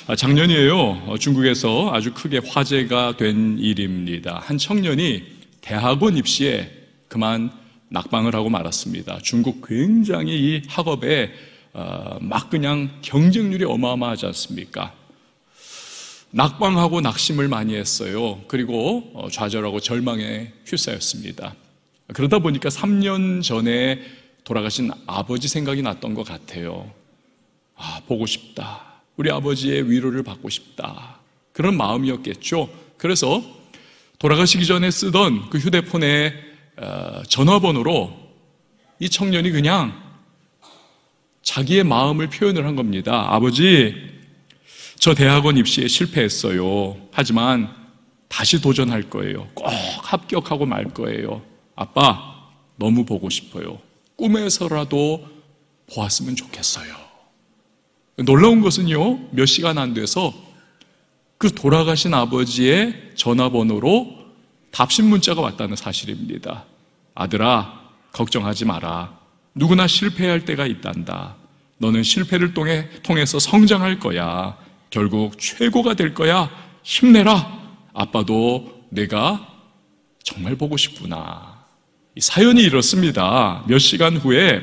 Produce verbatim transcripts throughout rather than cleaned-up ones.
작년이에요. 중국에서 아주 크게 화제가 된 일입니다. 한 청년이 대학원 입시에 그만 낙방을 하고 말았습니다. 중국 굉장히 이 학업에 막 그냥 경쟁률이 어마어마하지 않습니까? 낙방하고 낙심을 많이 했어요. 그리고 좌절하고 절망에 휩싸였습니다. 그러다 보니까 삼 년 전에 돌아가신 아버지 생각이 났던 것 같아요. 아, 보고 싶다. 우리 아버지의 위로를 받고 싶다. 그런 마음이었겠죠. 그래서 돌아가시기 전에 쓰던 그 휴대폰의 전화번호로 이 청년이 그냥 자기의 마음을 표현을 한 겁니다. 아버지, 저 대학원 입시에 실패했어요. 하지만 다시 도전할 거예요. 꼭 합격하고 말 거예요. 아빠, 너무 보고 싶어요. 꿈에서라도 보았으면 좋겠어요. 놀라운 것은요, 몇 시간 안 돼서 그 돌아가신 아버지의 전화번호로 답신 문자가 왔다는 사실입니다. 아들아, 걱정하지 마라. 누구나 실패할 때가 있단다. 너는 실패를 통해, 통해서 성장할 거야. 결국 최고가 될 거야. 힘내라. 아빠도 내가 정말 보고 싶구나. 이 사연이 이렇습니다. 몇 시간 후에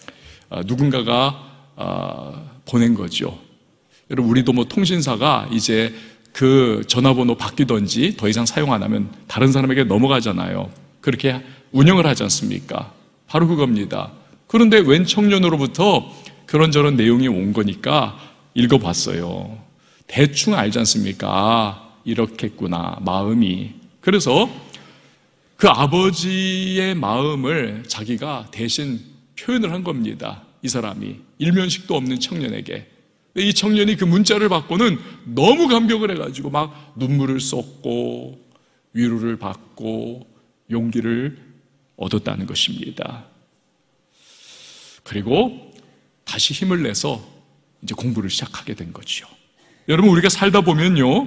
누군가가 보낸 거죠. 여러분, 우리도 뭐 통신사가 이제 그 전화번호 바뀌던지 더 이상 사용 안 하면 다른 사람에게 넘어가잖아요. 그렇게 운영을 하지 않습니까? 바로 그겁니다. 그런데 웬 청년으로부터 그런저런 내용이 온 거니까 읽어봤어요. 대충 알지 않습니까? 아, 이렇겠구나, 마음이. 그래서 그 아버지의 마음을 자기가 대신 표현을 한 겁니다. 이 사람이 일면식도 없는 청년에게. 이 청년이 그 문자를 받고는 너무 감격을 해가지고 막 눈물을 쏟고 위로를 받고 용기를 얻었다는 것입니다. 그리고 다시 힘을 내서 이제 공부를 시작하게 된 거죠. 여러분, 우리가 살다 보면요,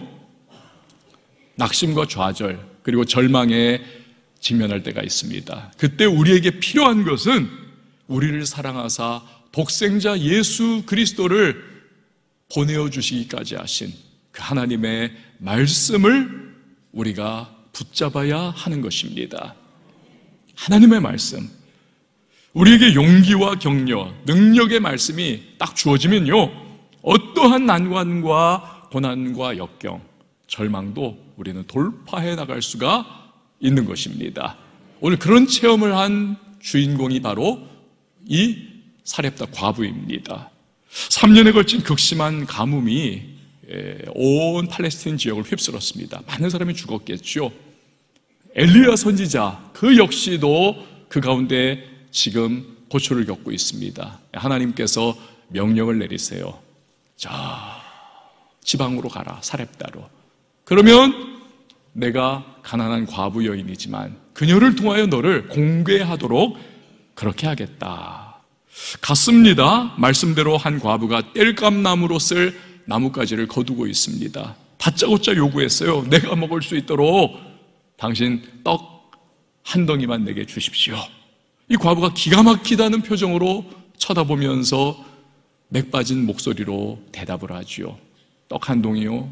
낙심과 좌절 그리고 절망에 직면할 때가 있습니다. 그때 우리에게 필요한 것은 우리를 사랑하사 독생자 예수 그리스도를 보내어 주시기까지 하신 그 하나님의 말씀을 우리가 붙잡아야 하는 것입니다. 하나님의 말씀, 우리에게 용기와 격려, 능력의 말씀이 딱 주어지면요, 어떠한 난관과 고난과 역경, 절망도 우리는 돌파해 나갈 수가 있는 것입니다. 오늘 그런 체험을 한 주인공이 바로 이 사렙다 과부입니다. 삼 년에 걸친 극심한 가뭄이 온 팔레스타인 지역을 휩쓸었습니다. 많은 사람이 죽었겠죠. 엘리야 선지자 그 역시도 그 가운데 지금 고초를 겪고 있습니다. 하나님께서 명령을 내리세요. 자, 지방으로 가라, 사렙다로. 그러면 내가 가난한 과부 여인이지만 그녀를 통하여 너를 공개하도록 그렇게 하겠다. 갔습니다. 말씀대로 한 과부가 땔감나무로 쓸 나뭇가지를 거두고 있습니다. 다짜고짜 요구했어요. 내가 먹을 수 있도록 당신 떡 한 덩이만 내게 주십시오. 이 과부가 기가 막히다는 표정으로 쳐다보면서 맥 빠진 목소리로 대답을 하지요. 떡 한 덩이요?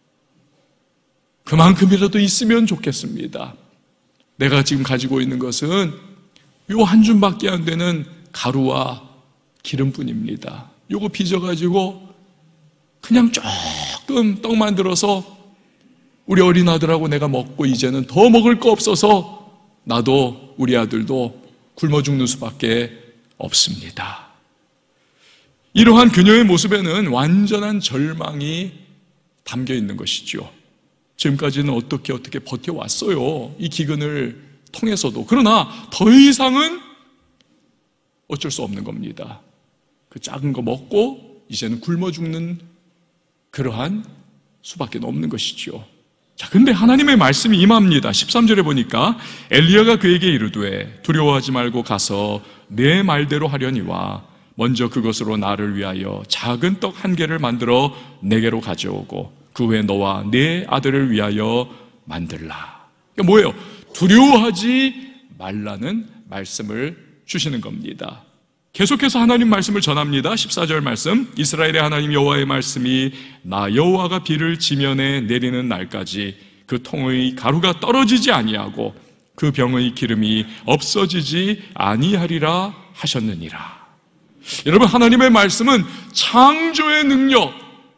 그만큼이라도 있으면 좋겠습니다. 내가 지금 가지고 있는 것은 요 한 줌밖에 안 되는 가루와 기름뿐입니다. 요거 빚어가지고 그냥 조금 떡 만들어서 우리 어린 아들하고 내가 먹고 이제는 더 먹을 거 없어서 나도 우리 아들도 굶어 죽는 수밖에 없습니다. 이러한 그녀의 모습에는 완전한 절망이 담겨 있는 것이죠. 지금까지는 어떻게 어떻게 버텨왔어요. 이 기근을 통해서도. 그러나 더 이상은 어쩔 수 없는 겁니다. 그 작은 거 먹고 이제는 굶어 죽는 그러한 수밖에 없는 것이죠. 자, 근데 하나님의 말씀이 임합니다. 십삼 절에 보니까 엘리야가 그에게 이르되 두려워하지 말고 가서 내 말대로 하려니와 먼저 그것으로 나를 위하여 작은 떡 한 개를 만들어 내게로 가져오고 그 후에 너와 내 아들을 위하여 만들라. 그러니까 뭐예요? 두려워하지 말라는 말씀을 주시는 겁니다. 계속해서 하나님 말씀을 전합니다. 십사 절 말씀, 이스라엘의 하나님 여호와의 말씀이 나 여호와가 비를 지면에 내리는 날까지 그 통의 가루가 떨어지지 아니하고 그 병의 기름이 없어지지 아니하리라 하셨느니라. 여러분, 하나님의 말씀은 창조의 능력,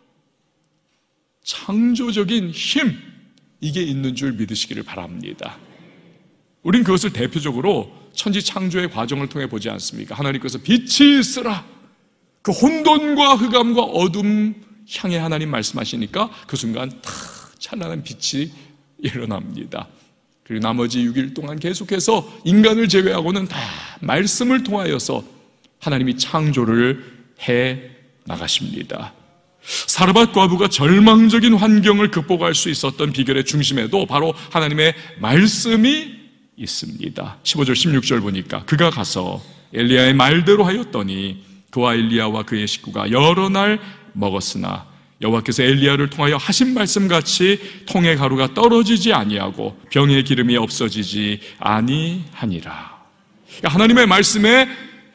창조적인 힘, 이게 있는 줄 믿으시기를 바랍니다. 우린 그것을 대표적으로 천지 창조의 과정을 통해 보지 않습니까? 하나님께서 빛이 있으라, 그 혼돈과 흑암과 어둠 향해 하나님 말씀하시니까 그 순간 탁 찬란한 빛이 일어납니다. 그리고 나머지 육 일 동안 계속해서 인간을 제외하고는 다 말씀을 통하여서 하나님이 창조를 해 나가십니다. 사르밧 과부가 절망적인 환경을 극복할 수 있었던 비결의 중심에도 바로 하나님의 말씀이 있습니다. 십오 절 십육 절 보니까 그가 가서 엘리야의 말대로 하였더니 그와 엘리야와 그의 식구가 여러 날 먹었으나 여호와께서 엘리야를 통하여 하신 말씀같이 통의 가루가 떨어지지 아니하고 병의 기름이 없어지지 아니하니라. 하나님의 말씀에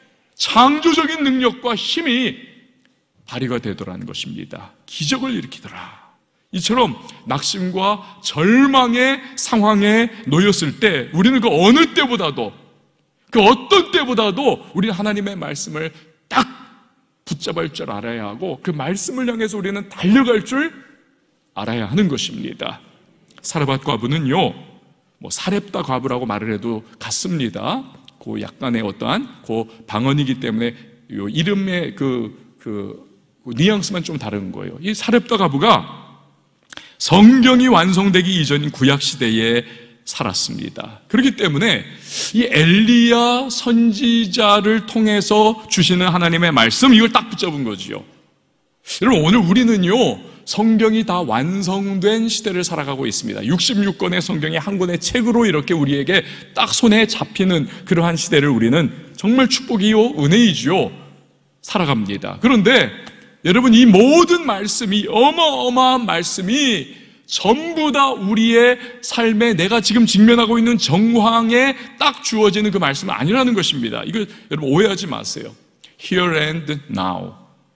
창조적인 능력과 힘이 발휘가 되더라는 것입니다. 기적을 일으키더라. 이처럼 낙심과 절망의 상황에 놓였을 때 우리는 그 어느 때보다도, 그 어떤 때보다도 우리는 하나님의 말씀을 딱 붙잡을 줄 알아야 하고 그 말씀을 향해서 우리는 달려갈 줄 알아야 하는 것입니다. 사르밧 과부는요, 뭐 사렙다 과부라고 말을 해도 같습니다. 그 약간의 어떠한 그 방언이기 때문에 요 이름의 그, 그, 그 뉘앙스만 좀 다른 거예요. 이 사렙다 과부가 성경이 완성되기 이전인 구약시대에 살았습니다. 그렇기 때문에 이 엘리야 선지자를 통해서 주시는 하나님의 말씀, 이걸 딱 붙잡은 거지요. 여러분, 오늘 우리는요, 성경이 다 완성된 시대를 살아가고 있습니다. 육십육 권의 성경이 한 권의 책으로 이렇게 우리에게 딱 손에 잡히는 그러한 시대를 우리는 정말 축복이요, 은혜이지요, 살아갑니다. 그런데 여러분, 이 모든 말씀이, 어마어마한 말씀이 전부 다 우리의 삶에 내가 지금 직면하고 있는 정황에 딱 주어지는 그 말씀은 아니라는 것입니다. 이거 여러분 오해하지 마세요. Here and now.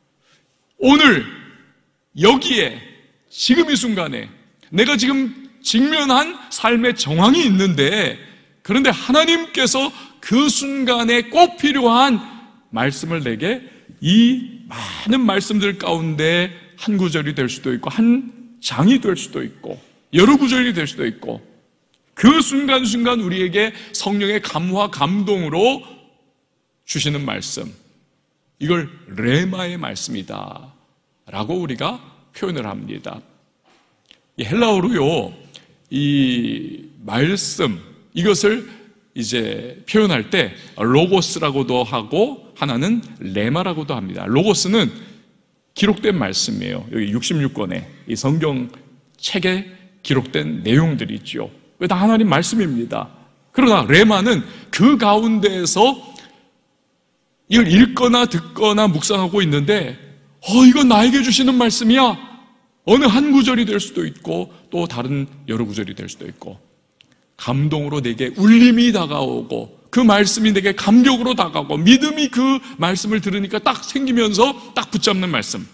오늘 여기에 지금 이 순간에 내가 지금 직면한 삶의 정황이 있는데, 그런데 하나님께서 그 순간에 꼭 필요한 말씀을 내게 이 많은 말씀들 가운데 한 구절이 될 수도 있고 한 장이 될 수도 있고 여러 구절이 될 수도 있고, 그 순간순간 우리에게 성령의 감화 감동으로 주시는 말씀, 이걸 레마의 말씀이다 라고 우리가 표현을 합니다. 이 헬라어로요, 이 말씀, 이것을 이제 표현할 때 로고스라고도 하고 하나는 레마라고도 합니다. 로고스는 기록된 말씀이에요. 여기 육십육 권의 이 성경 책에 기록된 내용들이 있죠. 다 하나님 말씀입니다. 그러나 레마는 그 가운데에서 이걸 읽거나 듣거나 묵상하고 있는데, 어, 이건 나에게 주시는 말씀이야. 어느 한 구절이 될 수도 있고 또 다른 여러 구절이 될 수도 있고, 감동으로 내게 울림이 다가오고 그 말씀이 내게 감격으로 다가오고 믿음이 그 말씀을 들으니까 딱 생기면서 딱 붙잡는 말씀,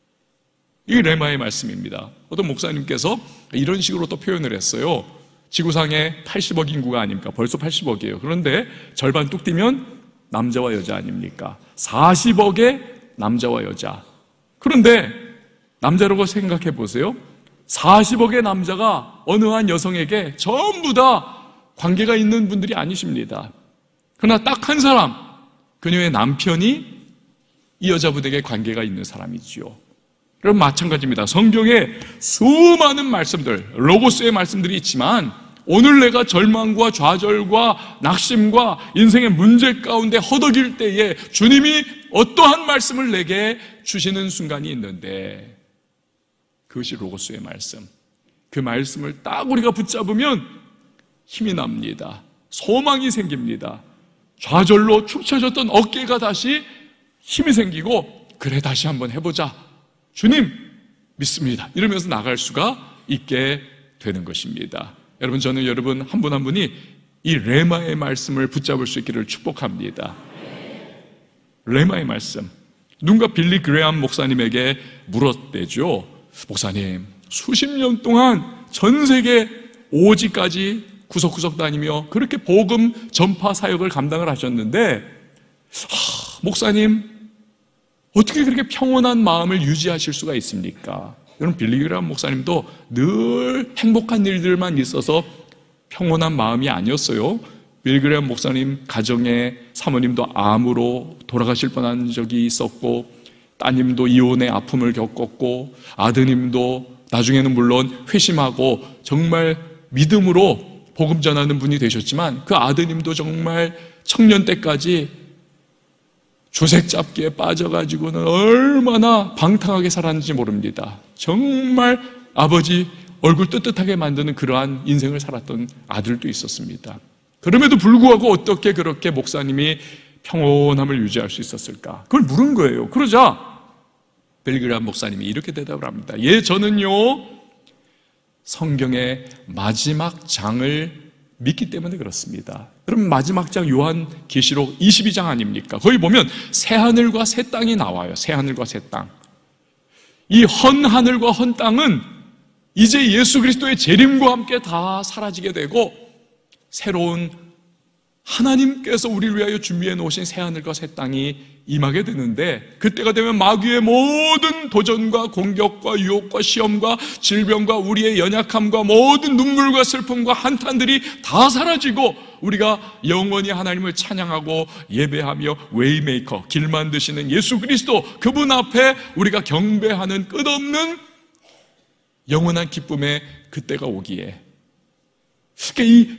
이게 레마의 말씀입니다. 어떤 목사님께서 이런 식으로 또 표현을 했어요. 지구상에 팔십억 인구가 아닙니까? 벌써 팔십억이에요. 그런데 절반 뚝 뛰면 남자와 여자 아닙니까? 사십억의 남자와 여자. 그런데 남자라고 생각해 보세요. 사십억의 남자가 어느 한 여성에게 전부 다 관계가 있는 분들이 아니십니다. 그러나 딱 한 사람, 그녀의 남편이 이 여자분에게 관계가 있는 사람이지요. 그럼 마찬가지입니다. 성경에 수많은 말씀들, 로고스의 말씀들이 있지만 오늘 내가 절망과 좌절과 낙심과 인생의 문제 가운데 허덕일 때에 주님이 어떠한 말씀을 내게 주시는 순간이 있는데, 그것이 로고스의 말씀. 그 말씀을 딱 우리가 붙잡으면 힘이 납니다. 소망이 생깁니다. 좌절로 축 처졌던 어깨가 다시 힘이 생기고, 그래 다시 한번 해보자, 주님 믿습니다, 이러면서 나갈 수가 있게 되는 것입니다. 여러분, 저는 여러분 한 분 한 분이 이 레마의 말씀을 붙잡을 수 있기를 축복합니다. 레마의 말씀. 누군가 빌리 그레암 목사님에게 물었대죠. 목사님, 수십 년 동안 전 세계 오지까지 구석구석 다니며 그렇게 복음 전파 사역을 감당을 하셨는데, 하, 목사님 어떻게 그렇게 평온한 마음을 유지하실 수가 있습니까? 여러분, 빌리 그레암 목사님도 늘 행복한 일들만 있어서 평온한 마음이 아니었어요. 빌리 그레암 목사님 가정에 사모님도 암으로 돌아가실 뻔한 적이 있었고, 따님도 이혼의 아픔을 겪었고, 아드님도 나중에는 물론 회심하고 정말 믿음으로 복음 전하는 분이 되셨지만, 그 아드님도 정말 청년 때까지 주색 잡기에 빠져가지고는 얼마나 방탕하게 살았는지 모릅니다. 정말 아버지 얼굴 뜨뜻하게 만드는 그러한 인생을 살았던 아들도 있었습니다. 그럼에도 불구하고 어떻게 그렇게 목사님이 평온함을 유지할 수 있었을까? 그걸 물은 거예요. 그러자 빌리 그레암 목사님이 이렇게 대답을 합니다. 예, 저는요 성경의 마지막 장을 믿기 때문에 그렇습니다. 여러분, 마지막 장 요한계시록 이십이 장 아닙니까? 거기 보면 새하늘과 새 땅이 나와요. 새하늘과 새 땅. 이 헌 하늘과 헌 땅은 이제 예수 그리스도의 재림과 함께 다 사라지게 되고, 새로운 하나님께서 우리를 위하여 준비해 놓으신 새하늘과 새 땅이 임하게 되는데, 그때가 되면 마귀의 모든 도전과 공격과 유혹과 시험과 질병과 우리의 연약함과 모든 눈물과 슬픔과 한탄들이 다 사라지고, 우리가 영원히 하나님을 찬양하고 예배하며 웨이메이커, 길 만드시는 예수 그리스도, 그분 앞에 우리가 경배하는 끝없는 영원한 기쁨의 그때가 오기에, 그러니까 이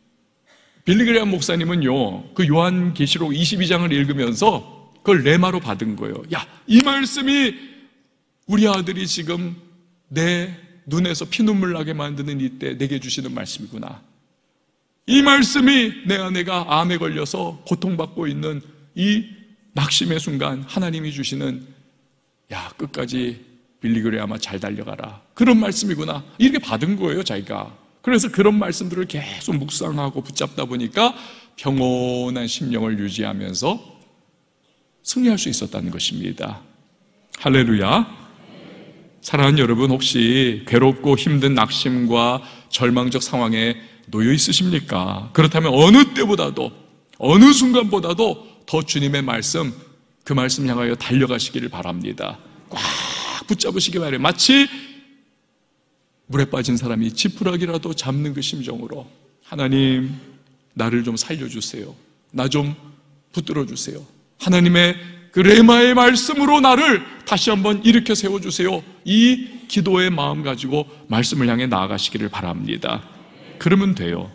빌리 그레암 목사님은요 그 요한계시록 이십이 장을 읽으면서 그걸 레마로 받은 거예요. 야, 이 말씀이 우리 아들이 지금 내 눈에서 피눈물 나게 만드는 이때 내게 주시는 말씀이구나. 이 말씀이 내 아내가 암에 걸려서 고통받고 있는 이 낙심의 순간 하나님이 주시는, 야, 끝까지 빌리 그레암아 잘 달려가라, 그런 말씀이구나, 이렇게 받은 거예요 자기가. 그래서 그런 말씀들을 계속 묵상하고 붙잡다 보니까 평온한 심령을 유지하면서 승리할 수 있었다는 것입니다. 할렐루야. 사랑하는 여러분, 혹시 괴롭고 힘든 낙심과 절망적 상황에 놓여 있으십니까? 그렇다면 어느 때보다도, 어느 순간보다도 더 주님의 말씀, 그 말씀 향하여 달려가시기를 바랍니다. 꽉 붙잡으시기 바라요. 마치 물에 빠진 사람이 지푸라기라도 잡는 그 심정으로, 하나님 나를 좀 살려주세요, 나 좀 붙들어 주세요, 하나님의 그 레마의 말씀으로 나를 다시 한번 일으켜 세워주세요, 이 기도의 마음 가지고 말씀을 향해 나아가시기를 바랍니다. 그러면 돼요.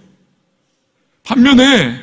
반면에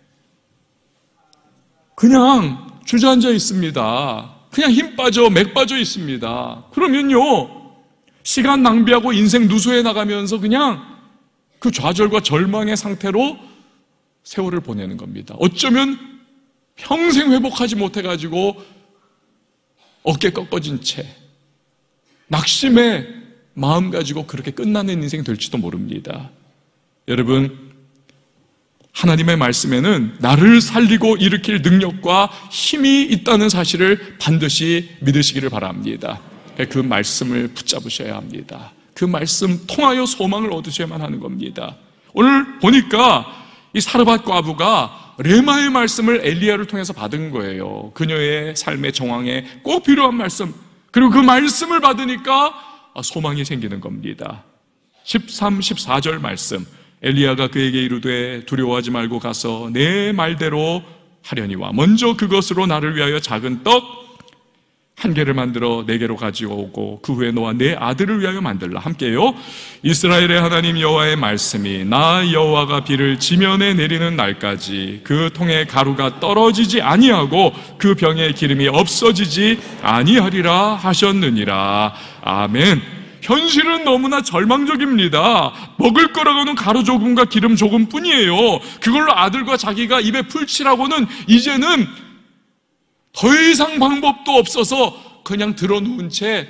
그냥 주저앉아 있습니다, 그냥 힘 빠져 맥 빠져 있습니다, 그러면요 시간 낭비하고 인생 누수해 나가면서 그냥 그 좌절과 절망의 상태로 세월을 보내는 겁니다. 어쩌면 평생 회복하지 못해가지고 어깨 꺾어진 채 낙심의 마음 가지고 그렇게 끝나는 인생이 될지도 모릅니다. 여러분, 하나님의 말씀에는 나를 살리고 일으킬 능력과 힘이 있다는 사실을 반드시 믿으시기를 바랍니다. 그 말씀을 붙잡으셔야 합니다. 그 말씀 통하여 소망을 얻으셔야만 하는 겁니다. 오늘 보니까 이 사르밧 과부가 레마의 말씀을 엘리야를 통해서 받은 거예요. 그녀의 삶의 정황에 꼭 필요한 말씀, 그리고 그 말씀을 받으니까 소망이 생기는 겁니다. 십삼, 십사 절 말씀, 엘리야가 그에게 이르되 두려워하지 말고 가서 내 말대로 하려니와 먼저 그것으로 나를 위하여 작은 떡 한 개를 만들어 내게로 가져오고 그 후에 너와 내 아들을 위하여 만들라. 함께요. 이스라엘의 하나님 여호와의 말씀이 나 여호와가 비를 지면에 내리는 날까지 그 통에 가루가 떨어지지 아니하고 그 병에 기름이 없어지지 아니하리라 하셨느니라. 아멘. 현실은 너무나 절망적입니다. 먹을 거라고는 가루 조금과 기름 조금 뿐이에요. 그걸로 아들과 자기가 입에 풀칠하고는 이제는 더 이상 방법도 없어서 그냥 들어누운 채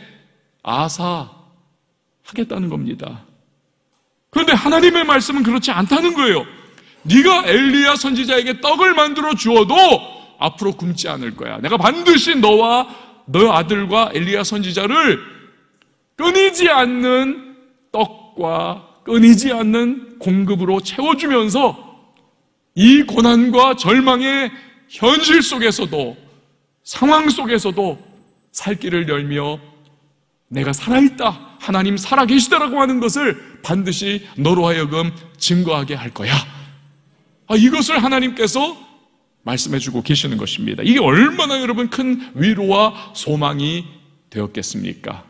아사하겠다는 겁니다. 그런데 하나님의 말씀은 그렇지 않다는 거예요. 네가 엘리야 선지자에게 떡을 만들어 주어도 앞으로 굶지 않을 거야. 내가 반드시 너와 너 아들과 엘리야 선지자를 끊이지 않는 떡과 끊이지 않는 공급으로 채워주면서 이 고난과 절망의 현실 속에서도, 상황 속에서도 살 길을 열며 내가 살아있다, 하나님 살아계시다라고 하는 것을 반드시 너로 하여금 증거하게 할 거야. 아, 이것을 하나님께서 말씀해주고 계시는 것입니다. 이게 얼마나 여러분 큰 위로와 소망이 되었겠습니까?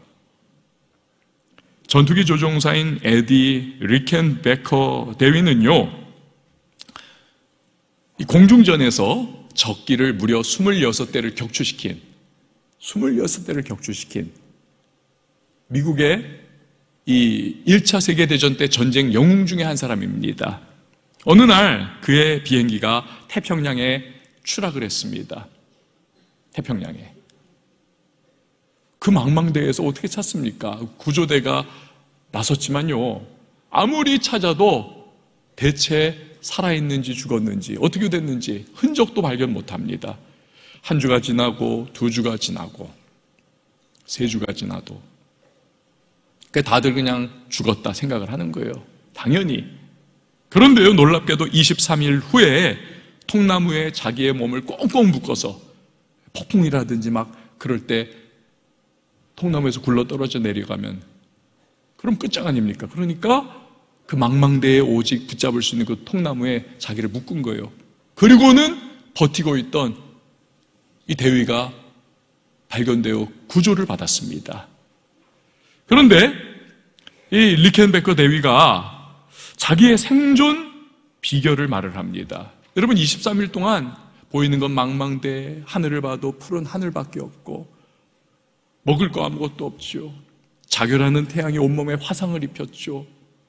전투기 조종사인 에디 리켄베커 대위는요, 이 공중전에서 적기를 무려 스물여섯 대를 격추시킨, 스물여섯 대를 격추시킨 미국의 이 일 차 세계대전 때 전쟁 영웅 중에 한 사람입니다. 어느 날 그의 비행기가 태평양에 추락을 했습니다. 태평양에. 그 망망대해에서 어떻게 찾습니까? 구조대가 나섰지만요, 아무리 찾아도 대체 살아있는지 죽었는지 어떻게 됐는지 흔적도 발견 못합니다. 한 주가 지나고 두 주가 지나고 세 주가 지나도 다들 그냥 죽었다 생각을 하는 거예요. 당연히. 그런데요, 놀랍게도 이십삼 일 후에 통나무에 자기의 몸을 꽁꽁 묶어서 폭풍이라든지 막 그럴 때 통나무에서 굴러 떨어져 내려가면 그럼 끝장 아닙니까? 그러니까 그 망망대에 오직 붙잡을 수 있는 그 통나무에 자기를 묶은 거예요. 그리고는 버티고 있던 이 대위가 발견되어 구조를 받았습니다. 그런데 이 리켄베커 대위가 자기의 생존 비결을 말을 합니다. 여러분, 이십삼 일 동안 보이는 건 망망대, 하늘을 봐도 푸른 하늘밖에 없고 먹을 거 아무것도 없죠. 자결하는 태양이 온몸에 화상을 입혔죠.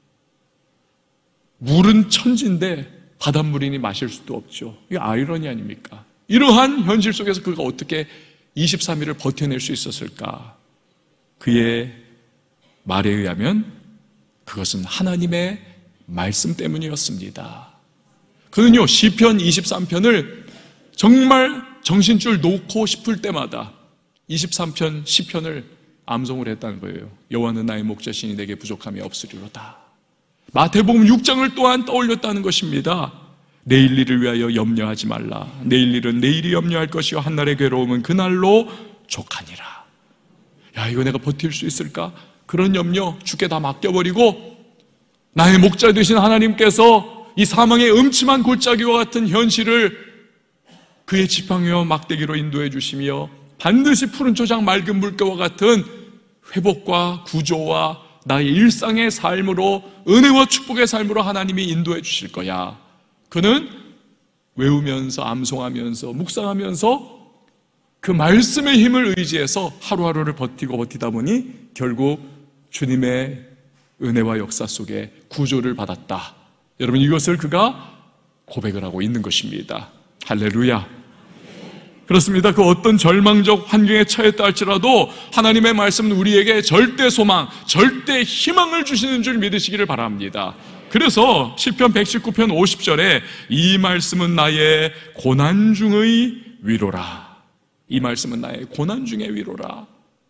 물은 천지인데 바닷물이니 마실 수도 없죠. 이게 아이러니 아닙니까? 이러한 현실 속에서 그가 어떻게 이십삼 일을 버텨낼 수 있었을까? 그의 말에 의하면 그것은 하나님의 말씀 때문이었습니다. 그는요, 시편 이십삼 편을 정말 정신줄 놓고 싶을 때마다 이십삼 편 시편을 암송을 했다는 거예요. 여호와는 나의 목자시니 내게 부족함이 없으리로다. 마태복음 육 장을 또한 떠올렸다는 것입니다. 내일 일을 위하여 염려하지 말라. 내일 일은 내일이 염려할 것이요 한날의 괴로움은 그날로 족하니라. 야, 이거 내가 버틸 수 있을까? 그런 염려 주께 다 맡겨버리고 나의 목자 되신 하나님께서 이 사망의 음침한 골짜기와 같은 현실을 그의 지팡이와 막대기로 인도해 주시며 반드시 푸른 초장 맑은 물가와 같은 회복과 구조와 나의 일상의 삶으로, 은혜와 축복의 삶으로 하나님이 인도해 주실 거야. 그는 외우면서 암송하면서 묵상하면서 그 말씀의 힘을 의지해서 하루하루를 버티고 버티다 보니 결국 주님의 은혜와 역사 속에 구조를 받았다. 여러분, 이것을 그가 고백을 하고 있는 것입니다. 할렐루야. 그렇습니다. 그 어떤 절망적 환경에 처했다 할지라도 하나님의 말씀은 우리에게 절대 소망, 절대 희망을 주시는 줄 믿으시기를 바랍니다. 그래서 시편 백십구 편 오십 절에 이 말씀은 나의 고난 중의 위로라. 이 말씀은 나의 고난 중의 위로라.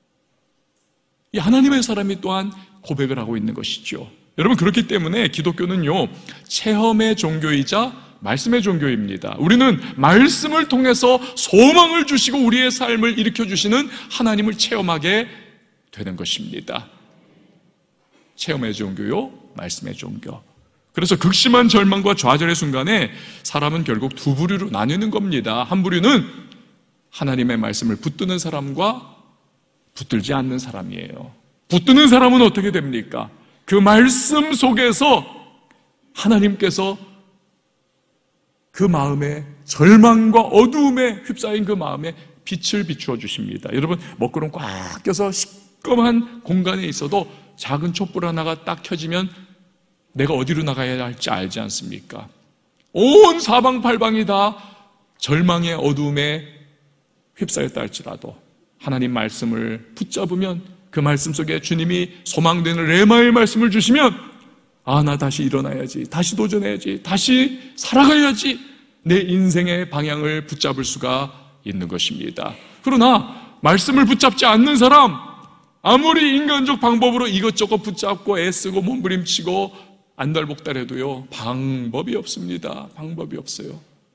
이 하나님의 사람이 또한 고백을 하고 있는 것이죠. 여러분, 그렇기 때문에 기독교는요, 체험의 종교이자 말씀의 종교입니다. 우리는 말씀을 통해서 소망을 주시고 우리의 삶을 일으켜주시는 하나님을 체험하게 되는 것입니다. 체험의 종교요, 말씀의 종교. 그래서 극심한 절망과 좌절의 순간에 사람은 결국 두 부류로 나뉘는 겁니다. 한 부류는 하나님의 말씀을 붙드는 사람과 붙들지 않는 사람이에요. 붙드는 사람은 어떻게 됩니까? 그 말씀 속에서 하나님께서 그 마음에 절망과 어두움에 휩싸인 그 마음에 빛을 비추어 주십니다. 여러분, 먹구름 꽉 껴서 시꺼먼 공간에 있어도 작은 촛불 하나가 딱 켜지면 내가 어디로 나가야 할지 알지 않습니까? 온 사방팔방이 다 절망의 어두움에 휩싸였다 할지라도 하나님 말씀을 붙잡으면 그 말씀 속에 주님이 소망되는 레마의 말씀을 주시면 아, 나 다시 일어나야지, 다시 도전해야지, 다시 살아가야지, 내 인생의 방향을 붙잡을 수가 있는 것입니다. 그러나 말씀을 붙잡지 않는 사람, 아무리 인간적 방법으로 이것저것 붙잡고 애쓰고 몸부림치고 안달복달해도요, 방법이 없습니다. 방법이 없어요.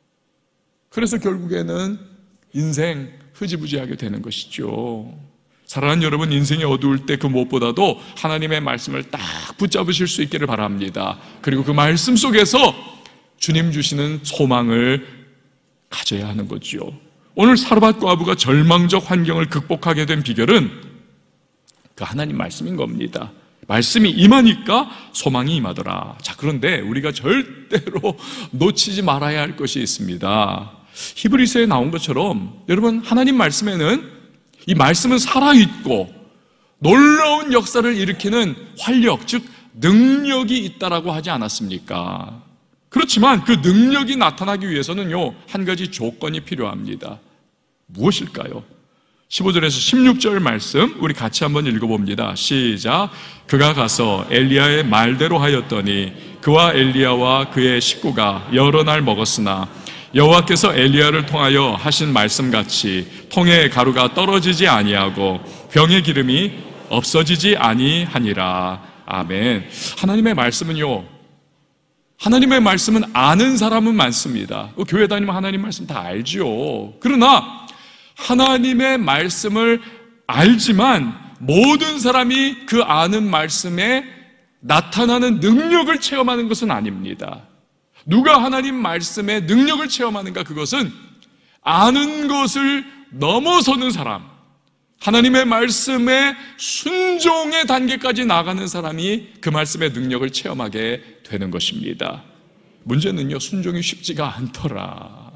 그래서 결국에는 인생 흐지부지하게 되는 것이죠. 사랑하는 여러분, 인생이 어두울 때 그 무엇보다도 하나님의 말씀을 딱 붙잡으실 수 있기를 바랍니다. 그리고 그 말씀 속에서 주님 주시는 소망을 가져야 하는 거죠. 오늘 사르밧 과부가 절망적 환경을 극복하게 된 비결은 그 하나님 말씀인 겁니다. 말씀이 임하니까 소망이 임하더라. 자, 그런데 우리가 절대로 놓치지 말아야 할 것이 있습니다. 히브리서에 나온 것처럼 여러분, 하나님 말씀에는 이 말씀은 살아있고 놀라운 역사를 일으키는 활력, 즉 능력이 있다라고 하지 않았습니까? 그렇지만 그 능력이 나타나기 위해서는요, 한 가지 조건이 필요합니다. 무엇일까요? 십오 절에서 십육 절 말씀 우리 같이 한번 읽어봅니다. 시작. 그가 가서 엘리야의 말대로 하였더니 그와 엘리야와 그의 식구가 여러 날 먹었으나 여호와께서 엘리야를 통하여 하신 말씀같이 통의 가루가 떨어지지 아니하고 병의 기름이 없어지지 아니하니라. 아멘. 하나님의 말씀은요, 하나님의 말씀은 아는 사람은 많습니다. 교회 다니면 하나님 말씀 다 알지요. 그러나 하나님의 말씀을 알지만 모든 사람이 그 아는 말씀에 나타나는 능력을 체험하는 것은 아닙니다. 누가 하나님 말씀의 능력을 체험하는가? 그것은 아는 것을 넘어서는 사람, 하나님의 말씀의 순종의 단계까지 나가는 사람이 그 말씀의 능력을 체험하게 되는 것입니다. 문제는요, 순종이 쉽지가 않더라.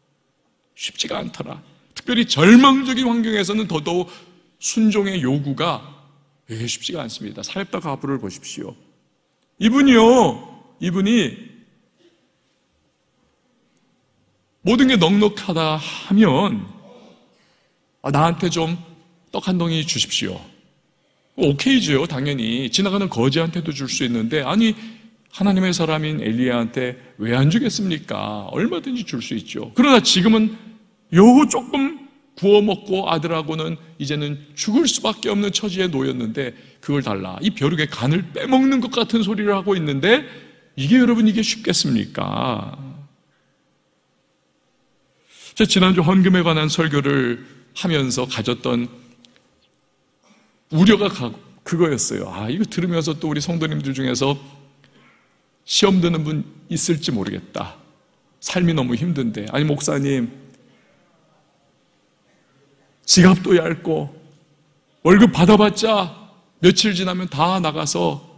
쉽지가 않더라. 특별히 절망적인 환경에서는 더더욱 순종의 요구가 쉽지가 않습니다. 사렙다 과부를 보십시오. 이분이요, 이분이 모든 게 넉넉하다 하면 아, 나한테 좀 떡 한 덩이 주십시오. 오케이죠, 당연히. 지나가는 거지한테도 줄 수 있는데, 아니 하나님의 사람인 엘리야한테 왜 안 주겠습니까? 얼마든지 줄 수 있죠. 그러나 지금은 요 조금 구워 먹고 아들하고는 이제는 죽을 수밖에 없는 처지에 놓였는데 그걸 달라. 이 벼룩의 간을 빼먹는 것 같은 소리를 하고 있는데 이게 여러분, 이게 쉽겠습니까? 제가 지난주 헌금에 관한 설교를 하면서 가졌던 우려가 그거였어요. 아, 이거 들으면서 또 우리 성도님들 중에서 시험 드는 분 있을지 모르겠다. 삶이 너무 힘든데. 아니, 목사님, 지갑도 얇고 월급 받아봤자 며칠 지나면 다 나가서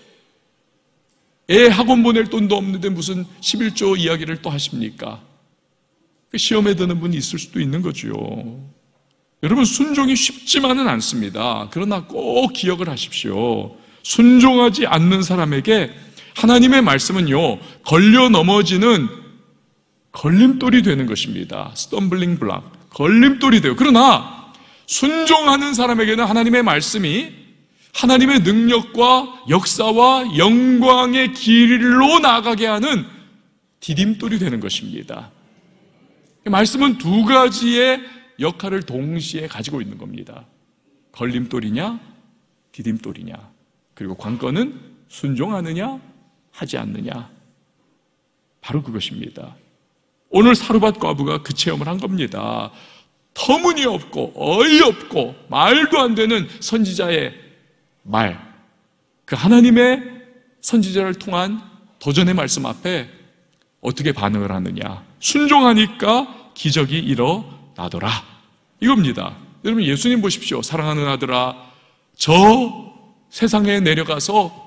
애 학원 보낼 돈도 없는데 무슨 십일조 이야기를 또 하십니까? 시험에 드는 분이 있을 수도 있는 거죠. 여러분, 순종이 쉽지만은 않습니다. 그러나 꼭 기억을 하십시오. 순종하지 않는 사람에게 하나님의 말씀은요, 걸려 넘어지는 걸림돌이 되는 것입니다. 스톰블링 블락, 걸림돌이 돼요. 그러나 순종하는 사람에게는 하나님의 말씀이 하나님의 능력과 역사와 영광의 길로 나아가게 하는 디딤돌이 되는 것입니다. 말씀은 두 가지의 역할을 동시에 가지고 있는 겁니다. 걸림돌이냐, 디딤돌이냐. 그리고 관건은 순종하느냐, 하지 않느냐. 바로 그것입니다. 오늘 사르밧 과부가 그 체험을 한 겁니다. 터무니없고 어이없고 말도 안 되는 선지자의 말, 그 하나님의 선지자를 통한 도전의 말씀 앞에 어떻게 반응을 하느냐. 순종하니까 기적이 일어나더라, 이겁니다. 여러분, 예수님 보십시오. 사랑하는 아들아, 저 세상에 내려가서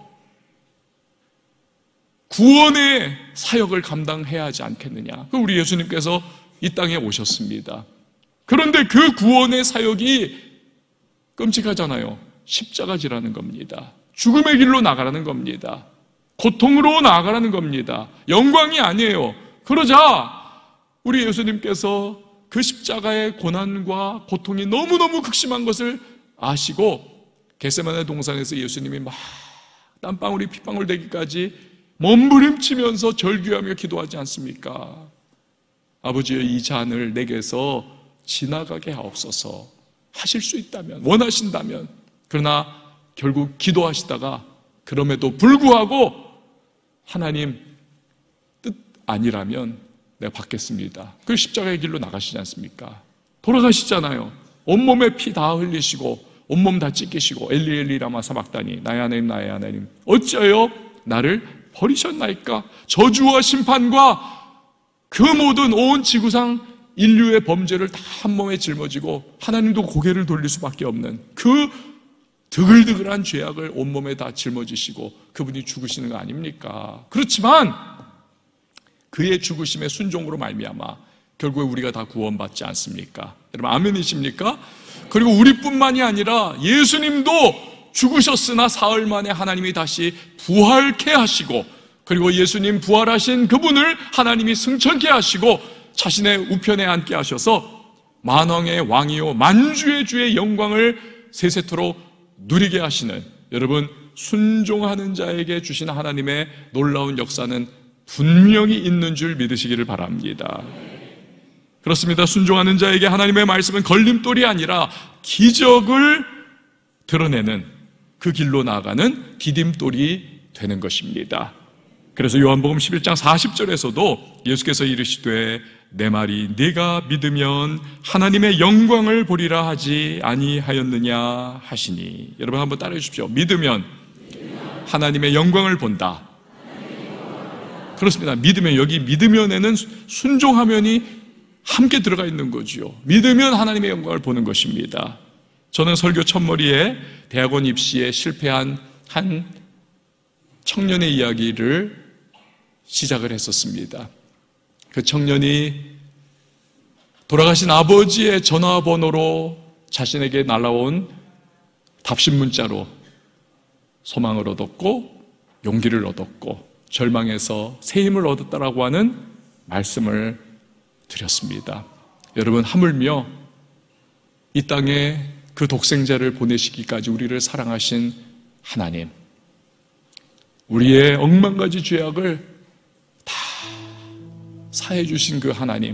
구원의 사역을 감당해야 하지 않겠느냐. 우리 예수님께서 이 땅에 오셨습니다. 그런데 그 구원의 사역이 끔찍하잖아요. 십자가지라는 겁니다. 죽음의 길로 나가라는 겁니다. 고통으로 나아가라는 겁니다. 영광이 아니에요. 그러자 우리 예수님께서 그 십자가의 고난과 고통이 너무너무 극심한 것을 아시고 겟세마네 동산에서 예수님이 막 땀방울이 핏방울 되기까지 몸부림치면서 절규하며 기도하지 않습니까? 아버지의 이 잔을 내게서 지나가게 하옵소서. 하실 수 있다면, 원하신다면. 그러나 결국 기도하시다가 그럼에도 불구하고 하나님 뜻 아니라면 내가 받겠습니다. 그 십자가의 길로 나가시지 않습니까? 돌아가시잖아요. 온몸에 피 다 흘리시고 온몸 다 찢기시고 엘리 엘리 라마 사박다니, 나의 하나님 나의 하나님 어찌하여 나를 버리셨나이까? 저주와 심판과 그 모든 온 지구상 인류의 범죄를 다 한 몸에 짊어지고 하나님도 고개를 돌릴 수밖에 없는 그 드글드글한 죄악을 온몸에 다 짊어지시고 그분이 죽으시는 거 아닙니까? 그렇지만 그의 죽으심의 순종으로 말미암아 결국에 우리가 다 구원받지 않습니까? 여러분 아멘이십니까? 그리고 우리뿐만이 아니라 예수님도 죽으셨으나 사흘 만에 하나님이 다시 부활케 하시고, 그리고 예수님 부활하신 그분을 하나님이 승천케 하시고 자신의 우편에 앉게 하셔서 만왕의 왕이요 만주의 주의 영광을 세세토록 누리게 하시는, 여러분 순종하는 자에게 주신 하나님의 놀라운 역사는 분명히 있는 줄 믿으시기를 바랍니다. 그렇습니다. 순종하는 자에게 하나님의 말씀은 걸림돌이 아니라 기적을 드러내는, 그 길로 나아가는 디딤돌이 되는 것입니다. 그래서 요한복음 십일 장 사십 절에서도 예수께서 이르시되 내 말이 네가 믿으면 하나님의 영광을 보리라 하지 아니하였느냐 하시니. 여러분 한번 따라해 주십시오. 믿으면 하나님의 영광을 본다. 그렇습니다. 믿으면, 여기 믿으면에는 순종하면이 함께 들어가 있는 거지요. 믿으면 하나님의 영광을 보는 것입니다. 저는 설교 첫머리에 대학원 입시에 실패한 한 청년의 이야기를 시작을 했었습니다. 그 청년이 돌아가신 아버지의 전화번호로 자신에게 날아온 답신 문자로 소망을 얻었고 용기를 얻었고 절망에서 새 힘을 얻었다라고 하는 말씀을 드렸습니다. 여러분 하물며 이 땅에 그 독생자를 보내시기까지 우리를 사랑하신 하나님, 우리의 억만 가지 죄악을 다 사해 주신 그 하나님,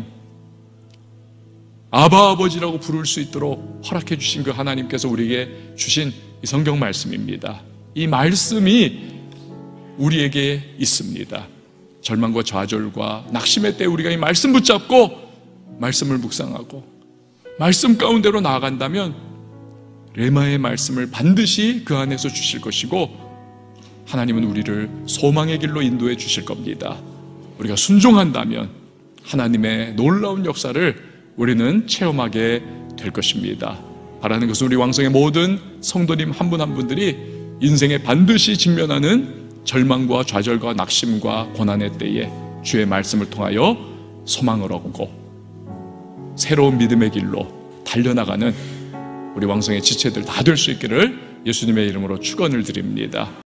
아바 아버지라고 부를 수 있도록 허락해 주신 그 하나님께서 우리에게 주신 이 성경 말씀입니다. 이 말씀이 우리에게 있습니다. 절망과 좌절과 낙심의 때 우리가 이 말씀 붙잡고 말씀을 묵상하고 말씀 가운데로 나아간다면 레마의 말씀을 반드시 그 안에서 주실 것이고 하나님은 우리를 소망의 길로 인도해 주실 겁니다. 우리가 순종한다면 하나님의 놀라운 역사를 우리는 체험하게 될 것입니다. 바라는 것은 우리 왕성의 모든 성도님 한 분 한 분들이 인생에 반드시 직면하는 절망과 좌절과 낙심과 고난의 때에 주의 말씀을 통하여 소망을 얻고 새로운 믿음의 길로 달려나가는 우리 왕성의 지체들 다 될 수 있기를 예수님의 이름으로 축원을 드립니다.